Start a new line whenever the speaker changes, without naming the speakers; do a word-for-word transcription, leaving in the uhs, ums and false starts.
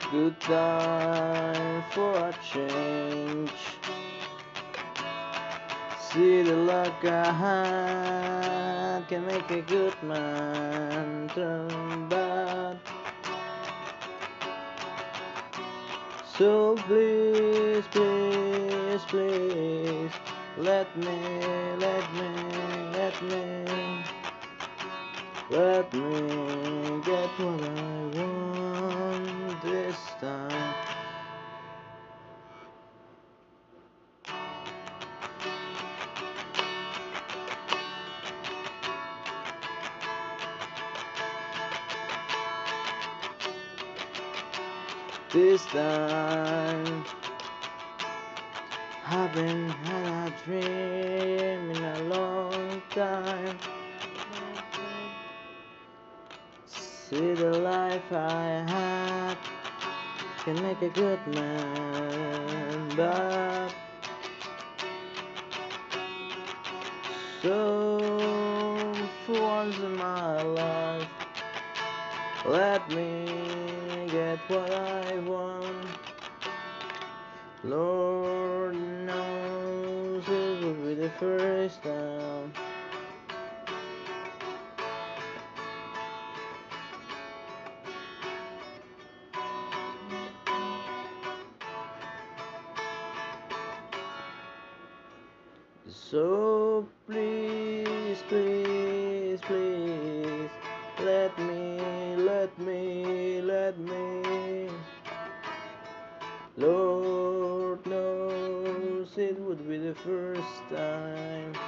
Good time for a change. See the luck I had can make a good man turn bad. So please, please, please, let me, let me, let me, let me get what I want this time. This time, haven't had a dream in a long time. See the life I had can make a good man bad. So for once in my life, let me get what I want. Lord knows it will be the first time. So please, please, please, let me, let me, let me. Lord knows it would be the first time.